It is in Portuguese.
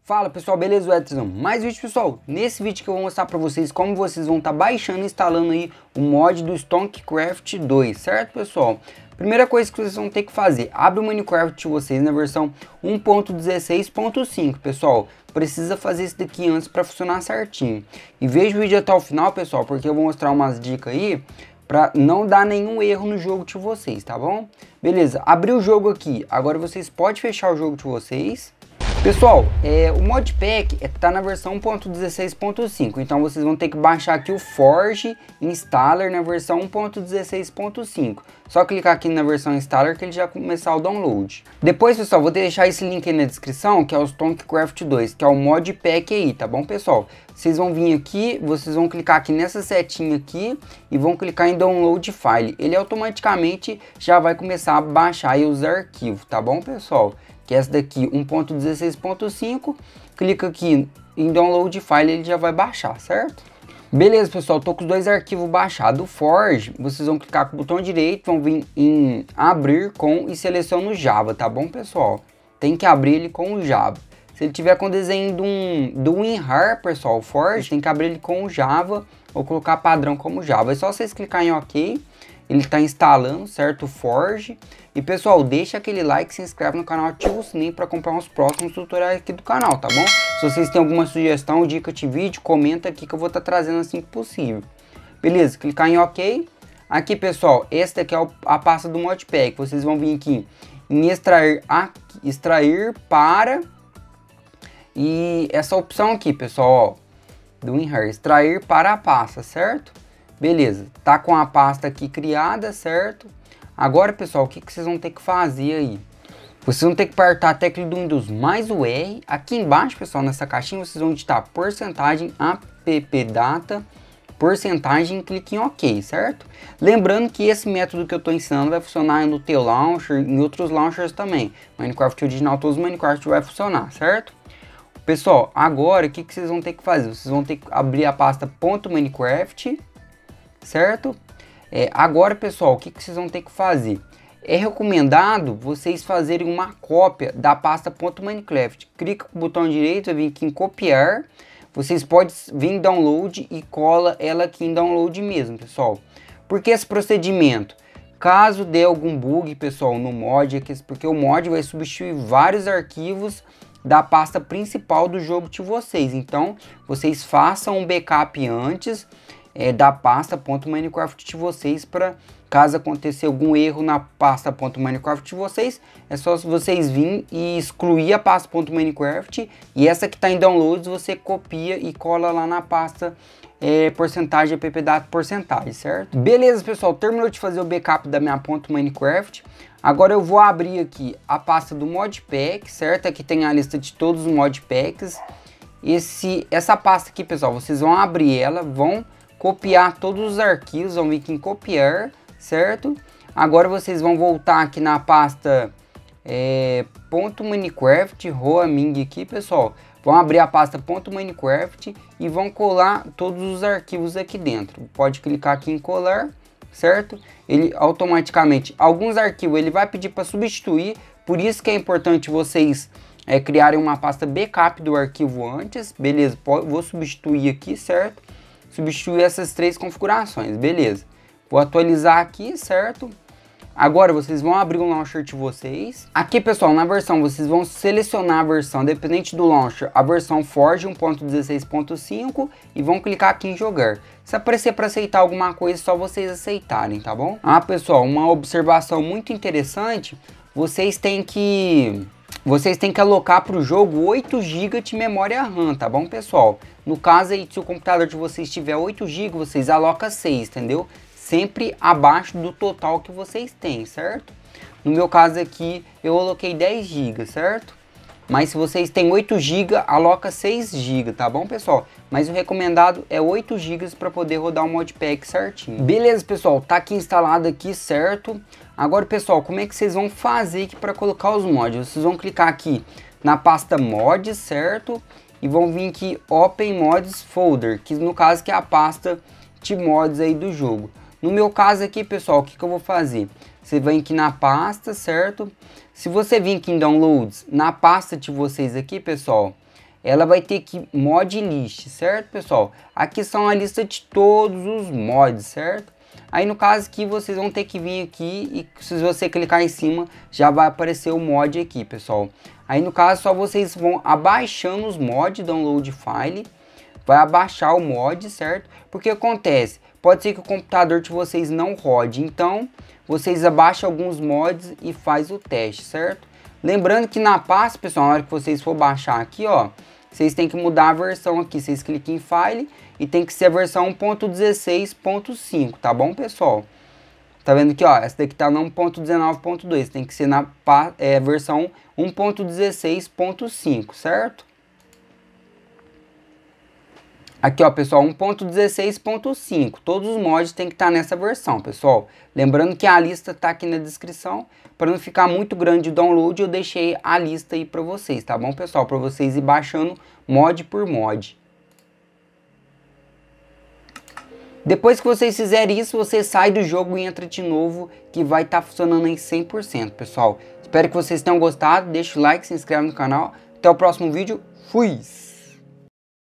Fala pessoal, beleza? Edson, mais vídeo pessoal. Nesse vídeo que eu vou mostrar pra vocês como vocês vão estar baixando e instalando aí o mod do Stonecraft 2, certo pessoal? Primeira coisa que vocês vão ter que fazer, abre o Minecraft de vocês na versão 1.16.5, pessoal. Precisa fazer isso daqui antes para funcionar certinho. E veja o vídeo até o final, pessoal, porque eu vou mostrar umas dicas aí para não dar nenhum erro no jogo de vocês, tá bom? Beleza, abriu o jogo aqui. Agora vocês podem fechar o jogo de vocês. Pessoal, o modpack tá na versão 1.16.5, então vocês vão ter que baixar aqui o Forge Installer na versão 1.16.5. Só clicar aqui na versão Installer que ele já começar o download. Depois, pessoal, vou deixar esse link aí na descrição, que é o Stonecraft 2, que é o modpack aí, tá bom, pessoal? Vocês vão vir aqui, vocês vão clicar aqui nessa setinha aqui e vão clicar em Download File. Ele automaticamente já vai começar a baixar aí os arquivos, tá bom, pessoal? Que é essa daqui 1.16.5, clica aqui em Download File, ele já vai baixar, certo? Beleza, pessoal, tô com os dois arquivos baixados. O Forge, vocês vão clicar com o botão direito, vão vir em Abrir com e seleciona o Java, tá bom, pessoal? Tem que abrir ele com o Java. Se ele tiver com o desenho do WinRAR, pessoal, o Forge, tem que abrir ele com o Java ou colocar padrão como Java. É só vocês clicar em OK. Ele está instalando, certo? O Forge. E pessoal, deixa aquele like, se inscreve no canal, ativa o sininho para acompanhar os próximos tutoriais aqui do canal, tá bom? Se vocês têm alguma sugestão, dica de vídeo, comenta aqui que eu vou estar trazendo assim que possível. Beleza, clicar em OK. Aqui, pessoal, esta aqui é a pasta do modpack. Vocês vão vir aqui em extrair para... E essa opção aqui, pessoal, ó, do WinRAR, extrair para a pasta, certo? Beleza, tá com a pasta aqui criada, certo? Agora, pessoal, o que vocês vão ter que fazer aí? Vocês vão ter que apertar a tecla do Windows mais o R. Aqui embaixo, pessoal, nessa caixinha, vocês vão digitar porcentagem appdata, porcentagem, clique em OK, certo? Lembrando que esse método que eu estou ensinando vai funcionar no teu launcher, em outros launchers também. Minecraft original, todos os Minecraft vai funcionar, certo? Pessoal, agora o que vocês vão ter que fazer? Vocês vão ter que abrir a pasta .minecraft, certo? Agora, pessoal, o que vocês vão ter que fazer? É recomendado vocês fazerem uma cópia da pasta .minecraft. Clica com o botão direito, vai vir aqui em copiar. Vocês podem vir em download e cola ela aqui em download mesmo, pessoal. Por que esse procedimento? Caso dê algum bug, pessoal, no mod, porque o mod vai substituir vários arquivos da pasta principal do jogo de vocês. Então, vocês façam um backup antes da pasta .minecraft de vocês, para caso acontecer algum erro na pasta .minecraft de vocês, é só vocês virem e excluir a pasta .minecraft, e essa que está em downloads você copia e cola lá na pasta porcentagem appdata porcentagem, certo? Beleza, pessoal, terminou de fazer o backup da minha .minecraft. Agora eu vou abrir aqui a pasta do modpack, certo? Aqui tem a lista de todos os modpacks. Essa pasta aqui, pessoal, vocês vão abrir ela, vão copiar todos os arquivos, vão vir aqui em copiar, certo? Agora vocês vão voltar aqui na pasta .minecraft, roaming aqui, pessoal. Vão abrir a pasta .minecraft e vão colar todos os arquivos aqui dentro. Pode clicar aqui em colar, certo? Ele automaticamente, alguns arquivos ele vai pedir para substituir, por isso que é importante vocês criarem uma pasta backup do arquivo antes. Beleza, vou substituir aqui, certo? Substituir essas três configurações, beleza. Vou atualizar aqui, certo? Agora vocês vão abrir o launcher de vocês. Aqui, pessoal, na versão, vocês vão selecionar a versão, dependente do launcher, a versão Forge 1.16.5 e vão clicar aqui em jogar. Se aparecer para aceitar alguma coisa, é só vocês aceitarem, tá bom? Ah, pessoal, uma observação muito interessante, vocês têm que alocar para o jogo 8 GB de memória RAM, tá bom, pessoal? No caso aí, se o computador de vocês tiver 8 GB, vocês alocam 6, entendeu? Sempre abaixo do total que vocês têm, certo? No meu caso aqui, eu aloquei 10 GB, certo? Mas se vocês têm 8 GB, aloca 6 GB, tá bom, pessoal? Mas o recomendado é 8 GB para poder rodar o modpack certinho. Beleza, pessoal, tá aqui instalado aqui, certo? Agora, pessoal, como é que vocês vão fazer aqui para colocar os mods? Vocês vão clicar aqui na pasta mods, certo? E vão vir aqui Open Mods Folder, que no caso que é a pasta de mods aí do jogo. No meu caso aqui, pessoal, o que eu vou fazer? Você vem aqui na pasta, certo? Se você vir aqui em Downloads, na pasta de vocês aqui, pessoal, ela vai ter aqui mod list, certo, pessoal? Aqui são a lista de todos os mods, certo? Aí no caso aqui vocês vão ter que vir aqui e se você clicar em cima já vai aparecer o mod aqui, pessoal. Aí no caso só vocês vão abaixando os mods, download file, vai abaixar o mod, certo? Porque acontece, pode ser que o computador de vocês não rode, então vocês abaixam alguns mods e faz o teste, certo? Lembrando que na pasta, pessoal, na hora que vocês for baixar aqui, ó, vocês têm que mudar a versão aqui, vocês clicam em File e tem que ser a versão 1.16.5, tá bom, pessoal? Tá vendo aqui, ó, essa daqui tá na 1.19.2, tem que ser na versão 1.16.5, certo? Aqui, ó, pessoal, 1.16.5, todos os mods tem que estar nessa versão, pessoal. Lembrando que a lista tá aqui na descrição, para não ficar muito grande o download, eu deixei a lista aí para vocês, tá bom, pessoal? Para vocês ir baixando mod por mod. Depois que vocês fizerem isso, você sai do jogo e entra de novo, que vai estar funcionando em 100%, pessoal. Espero que vocês tenham gostado, deixa o like, se inscreve no canal. Até o próximo vídeo, fui!